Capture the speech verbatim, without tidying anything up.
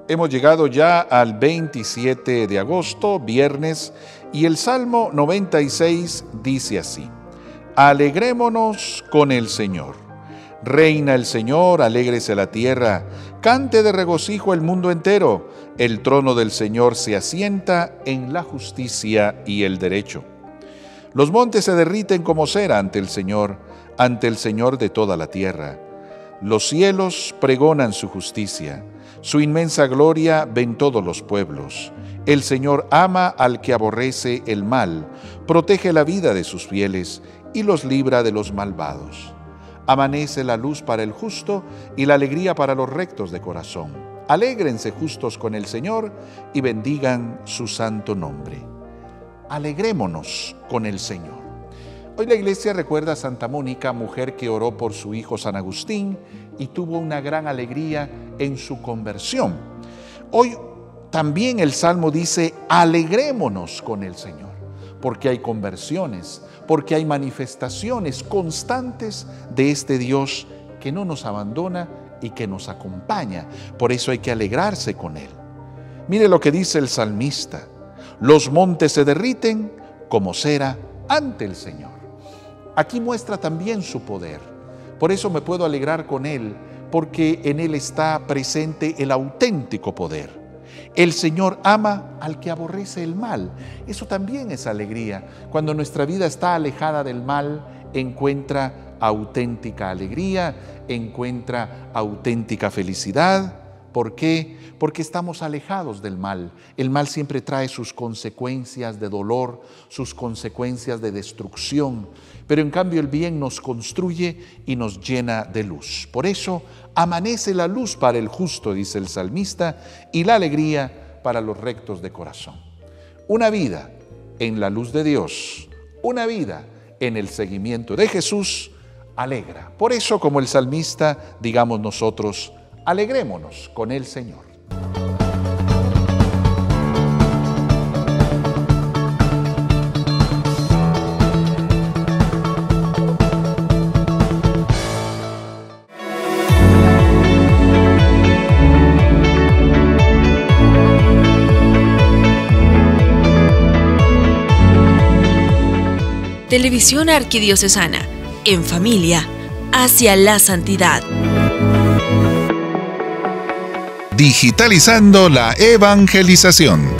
Hemos llegado ya al veintisiete de agosto, viernes, y el Salmo noventa y seis dice así: Alegrémonos con el Señor. Reina el Señor, alégrese la tierra, cante de regocijo el mundo entero. El trono del Señor se asienta en la justicia y el derecho. Los montes se derriten como cera ante el Señor, ante el Señor de toda la tierra. Los cielos pregonan su justicia, su inmensa gloria ven todos los pueblos. El Señor ama al que aborrece el mal, protege la vida de sus fieles y los libra de los malvados. Amanece la luz para el justo y la alegría para los rectos de corazón. Alégrense justos con el Señor y bendigan su santo nombre. Alegrémonos con el Señor. Hoy la iglesia recuerda a Santa Mónica, mujer que oró por su hijo San Agustín y tuvo una gran alegría en su conversión. Hoy también el Salmo dice: alegrémonos con el Señor, porque hay conversiones, porque hay manifestaciones constantes de este Dios que no nos abandona y que nos acompaña. Por eso hay que alegrarse con Él. Mire lo que dice el salmista: los montes se derriten como cera ante el Señor. Aquí muestra también su poder. Por eso me puedo alegrar con Él, porque en Él está presente el auténtico poder. El Señor ama al que aborrece el mal. Eso también es alegría. Cuando nuestra vida está alejada del mal, encuentra auténtica alegría, encuentra auténtica felicidad. ¿Por qué? Porque estamos alejados del mal. El mal siempre trae sus consecuencias de dolor, sus consecuencias de destrucción. Pero en cambio el bien nos construye y nos llena de luz. Por eso amanece la luz para el justo, dice el salmista, y la alegría para los rectos de corazón. Una vida en la luz de Dios, una vida en el seguimiento de Jesús, alegra. Por eso, como el salmista, digamos nosotros: alegrémonos con el Señor. Televisión Arquidiocesana, en familia, hacia la santidad. Digitalizando la evangelización.